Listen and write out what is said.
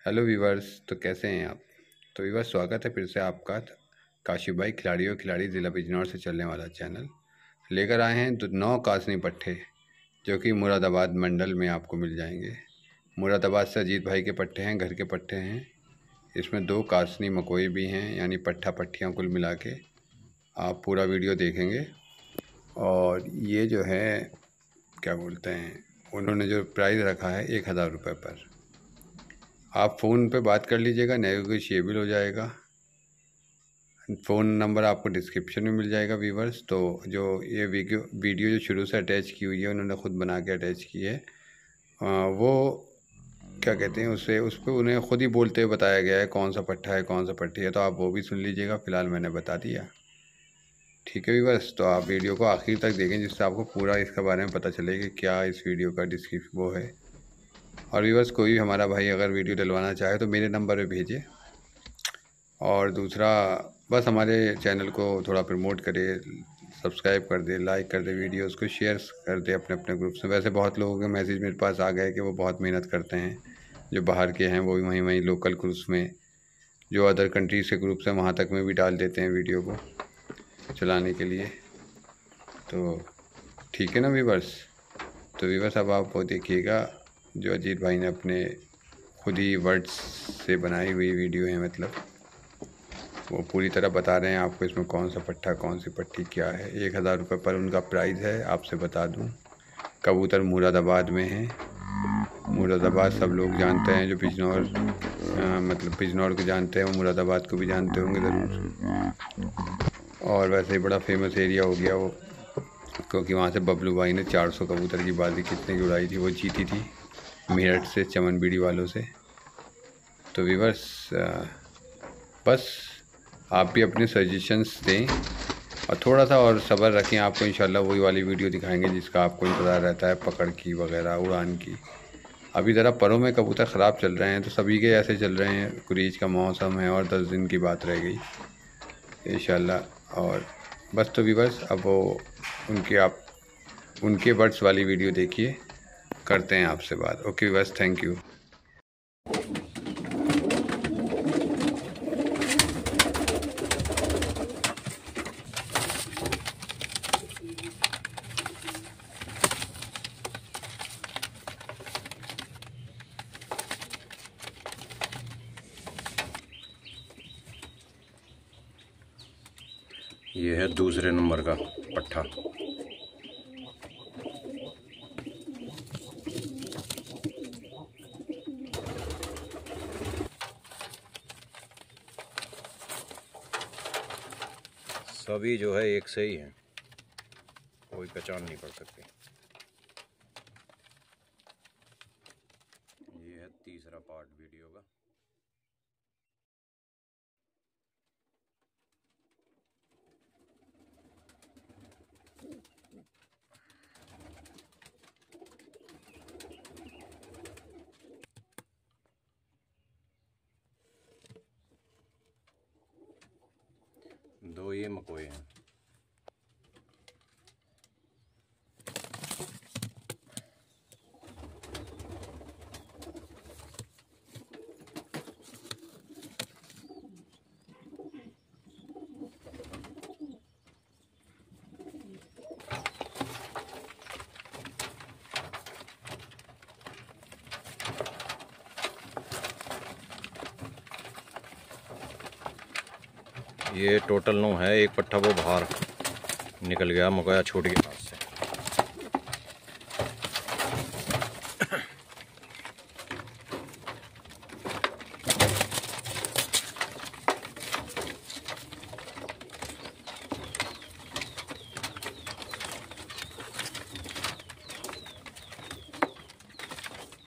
Hello viewers, तो कैसे हैं आप। तो वीवर्स, स्वागत है फिर से आपका काशी भाई खिलाड़ी और खिलाड़ी ज़िला बिजनौर से चलने वाला चैनल। लेकर आए हैं 9 कासनी पट्टे जो कि मुरादाबाद मंडल में आपको मिल जाएंगे। मुरादाबाद से अजीत भाई के पट्टे हैं, घर के पट्टे हैं। इसमें 2 कासनी मकोई भी हैं, यानी पट्ठा पट्टियाँ कुल मिला के। आप पूरा वीडियो देखेंगे। और ये जो है क्या बोलते हैं, उन्होंने जो प्राइस रखा है 1000 रुपये पर। आप फ़ोन पे बात कर लीजिएगा, नेगोशिएबल हो जाएगा। फ़ोन नंबर आपको डिस्क्रिप्शन में मिल जाएगा वीवर्स। तो जो ये वीडियो जो शुरू से अटैच की हुई है, उन्होंने ख़ुद बना के अटैच की है। वो क्या कहते हैं उस पर उन्हें ख़ुद ही बोलते हुए बताया गया है कौन सा पट्टा है कौन सा पट्टी है। तो आप वो भी सुन लीजिएगा, फ़िलहाल मैंने बता दिया। ठीक है वीवर्स, तो आप वीडियो को आखिर तक देखें जिससे आपको पूरा इसके बारे में पता चले कि क्या इस वीडियो का डिस्क्रिप्शन वो है। और वीवर्स, कोई भी हमारा भाई अगर वीडियो डलवाना चाहे तो मेरे नंबर पे भेजिए। और दूसरा, बस हमारे चैनल को थोड़ा प्रमोट करिए, सब्सक्राइब कर दे, लाइक कर दे, वीडियोस को शेयर कर दे अपने अपने ग्रुप से। वैसे बहुत लोगों के मैसेज मेरे पास आ गए कि वो बहुत मेहनत करते हैं, जो बाहर के हैं वो भी वहीं लोकल ग्रुप्स में, जो अदर कंट्रीज के ग्रुप्स हैं वहाँ तक में भी डाल देते हैं वीडियो को चलाने के लिए। तो ठीक है ना वीवर्स। तो वीवर्स, अब आप वो देखिएगा जो अजीत भाई ने अपने खुद ही वर्ड्स से बनाई हुई वीडियो है, मतलब वो पूरी तरह बता रहे हैं आपको इसमें कौन सा पट्टा कौन सी पट्टी क्या है। 1000 रुपये पर उनका प्राइस है। आपसे बता दूं, कबूतर मुरादाबाद में है। मुरादाबाद सब लोग जानते हैं, जो बिजनौर मतलब बिजनौर को जानते हैं वो मुरादाबाद को भी जानते होंगे ज़रूर। और वैसे ही बड़ा फेमस एरिया हो गया वो, क्योंकि वहाँ से बबलू भाई ने 400 कबूतर की बाजी कितने की उड़ाई थी, वो जीती थी मेरठ से, चमन बीड़ी वालों से। तो व्यूअर्स, बस आप भी अपने सजेशंस दें और थोड़ा सा और सब्र रखें। आपको इंशाल्लाह वही वाली वीडियो दिखाएंगे जिसका आपको इंतज़ार रहता है, पकड़ की वगैरह, उड़ान की। अभी ज़रा परों में कबूतर ख़राब चल रहे हैं, तो सभी के ऐसे चल रहे हैं। कुरीज का मौसम है और 10 दिन की बात रह गई इंशाल्लाह। और बस, तो व्यूअर्स, अब वो उनके बर्ड्स वाली वीडियो देखिए, करते हैं आपसे बात। ओके बस, थैंक यू। ये है दूसरे नंबर का पट्ठा। सभी जो है एक से ही हैं, कोई पहचान नहीं पड़ सकती। ये है तीसरा पार्ट वीडियो का। दो ये मकोए हैं। ये टोटल 9 है। एक पट्ठा वो बाहर निकल गया, मकोया छूट गया।